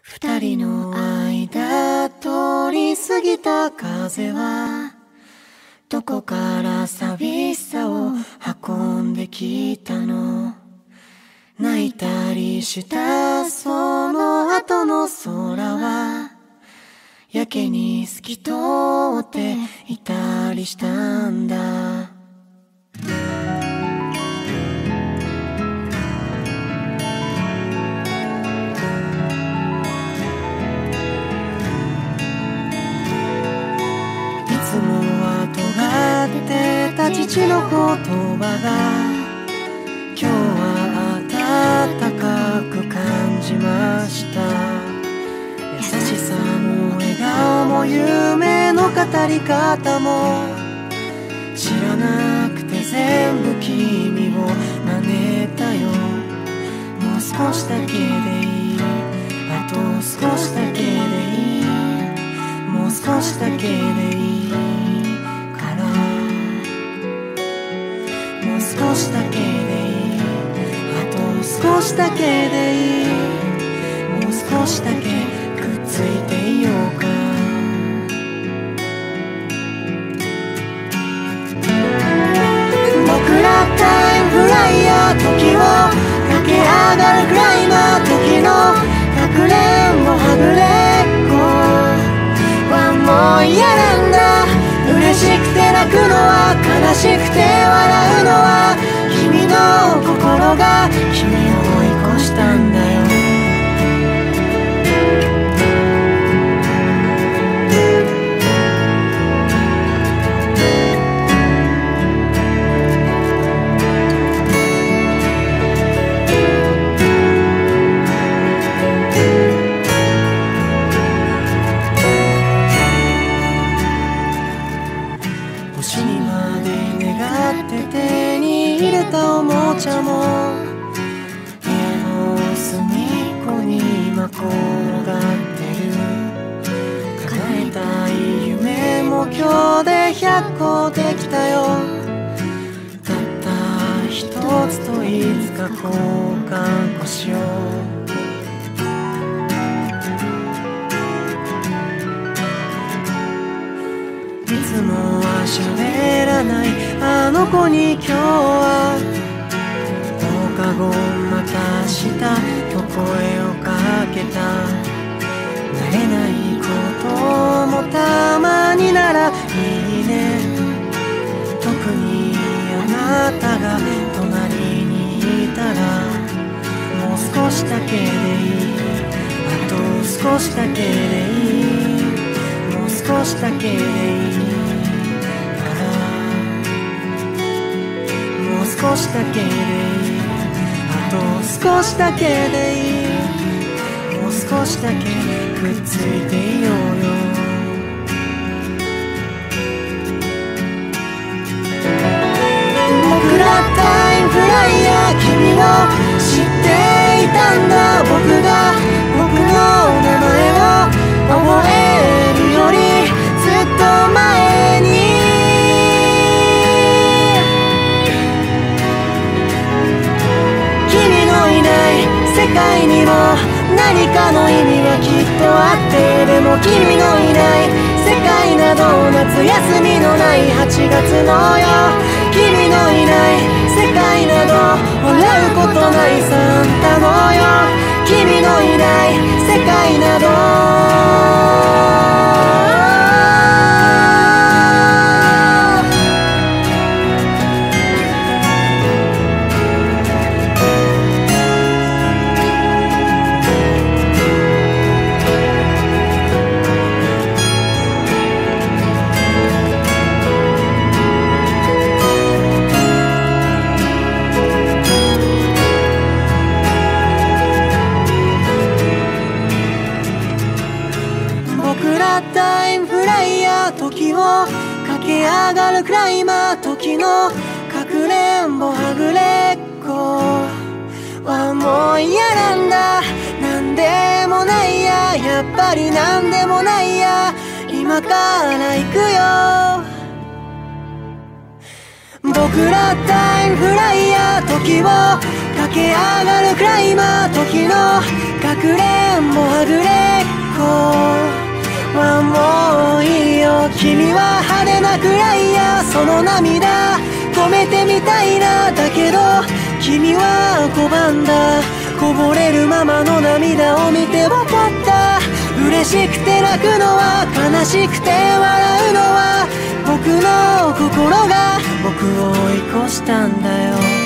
二人の間通り過ぎた風はどこから寂しさを運んできたの。泣いたりしたその後の空はやけに透き通っていたりしたんだ。いつもは尖ってた父の言葉が今日は暖かく感じました。優しさも笑顔も夢の語り方も知らなくて全部君を真似たよ。もう少しだけでいい、あと少しだけでいい、もう少しだけでいいから、もう少しだけでいい、あと少しだけでいい、もう少しだけくっついていようか。僕らタイムフライヤー、時を駆け上がるクライマー、時のかくれんぼはぐれっこはもう嫌なんだ。嬉しくて泣くのは悲しくて笑うのは君の心が君を追い越したんだよ。星にまで願って手に入れたおもちゃも部屋の隅っこに今転がってる。叶えたい夢も今日で100個できたよ。たった一つといつか交換をしよう。いつもは喋らないあの子に今日は放課後また明日と声をかけた。慣れないこともたまにならいいね。特にあなたが隣にいたらもう少しだけでいい、あと少しだけでいい、もう少しだけでいいから、もう少しだけでいい、あと少しだけでいい、もう少しだけくっついていようよ。僕らタイムフライヤー、君を知っていたんだ。僕が僕の名前を覚えるよりずっと前に君のいない世界にも何かの意味はきっとあって、でも君のいない世界など夏休みのない8月のよ。君のいない世界など笑うことないサンタのよ。君のいない世界などタイムフライヤー、時を駆け上がるクライマー、時のかくれんぼはぐれっこはもう嫌なんだ。なんでもないや、やっぱりなんでもないや、今から行くよ。僕らタイムフライヤー、時を駆け上がるクライマー、時のかくれんぼはぐれこうはもういいよ。君は派手なくらいやその涙止めてみたいな。だけど君は拒んだ。こぼれるままの涙を見てわかった。嬉しくて泣くのは悲しくて笑うのは僕の心が僕を追い越したんだよ。